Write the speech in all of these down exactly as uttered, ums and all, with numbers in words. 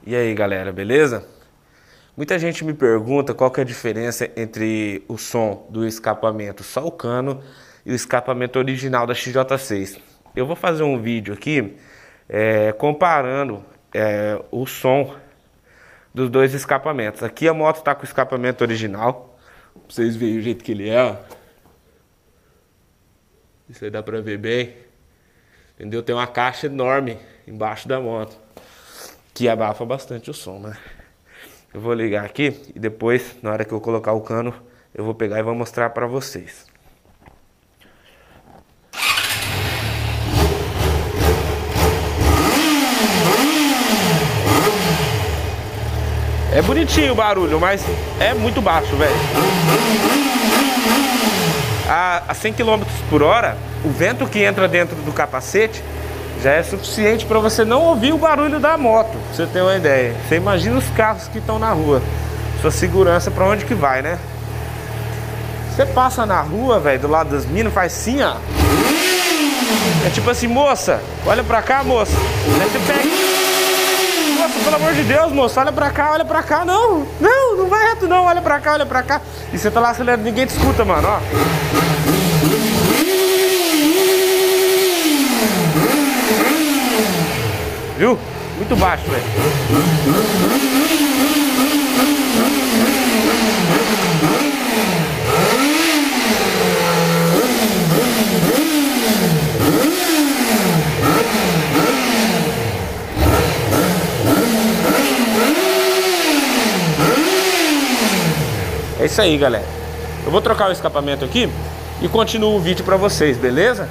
E aí galera, beleza? Muita gente me pergunta qual que é a diferença entre o som do escapamento só o cano e o escapamento original da X J seis. Eu vou fazer um vídeo aqui é, comparando é, o som dos dois escapamentos. Aqui a moto está com o escapamento original, pra vocês verem o jeito que ele é, ó. Isso aí dá pra ver bem, entendeu? Tem uma caixa enorme embaixo da moto que abafa bastante o som, né? Eu vou ligar aqui e depois, na hora que eu colocar o cano, eu vou pegar e vou mostrar pra vocês. É bonitinho o barulho, mas é muito baixo, velho. A, a cem quilômetros por hora, o vento que entra dentro do capacete já é suficiente para você não ouvir o barulho da moto, pra você ter uma ideia. Você imagina os carros que estão na rua, sua segurança para onde que vai, né? Você passa na rua, velho, do lado das minas, faz assim, ó. É tipo assim, moça, olha pra cá, moça. Aí você pega, moça, pelo amor de Deus, moça, olha pra cá, olha pra cá. Não, não, não vai reto não, olha pra cá, olha pra cá. E você tá lá acelerando, ninguém te escuta, mano, ó. Viu? Muito baixo, velho. É isso aí, galera. Eu vou trocar o escapamento aqui e continuo o vídeo pra vocês, beleza?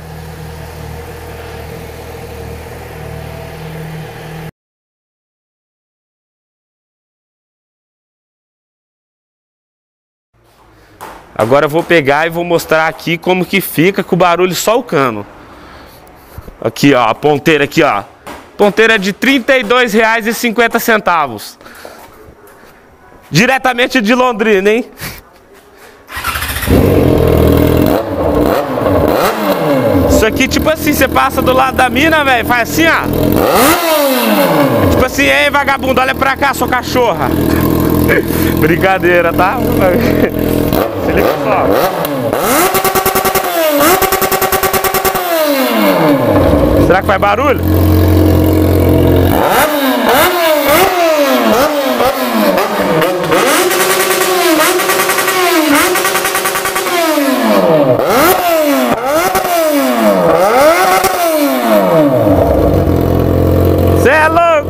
Agora eu vou pegar e vou mostrar aqui como que fica com o barulho só o cano. Aqui, ó, a ponteira aqui, ó. Ponteira de trinta e dois reais e cinquenta centavos. Diretamente de Londrina, hein? Isso aqui, tipo assim, você passa do lado da mina, velho, faz assim, ó. Tipo assim, ei, vagabundo, olha pra cá, sua cachorra. Brincadeira, tá? Se liga só. Será que faz barulho? Cê é louco!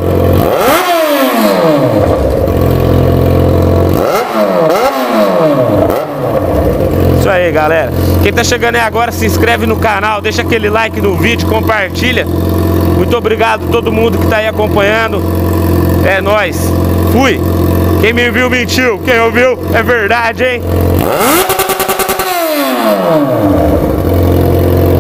Isso aí, galera. Quem tá chegando aí agora, se inscreve no canal, deixa aquele like no vídeo, compartilha. Muito obrigado a todo mundo que tá aí acompanhando. É nóis. Fui. Quem me viu mentiu, quem ouviu é verdade, hein?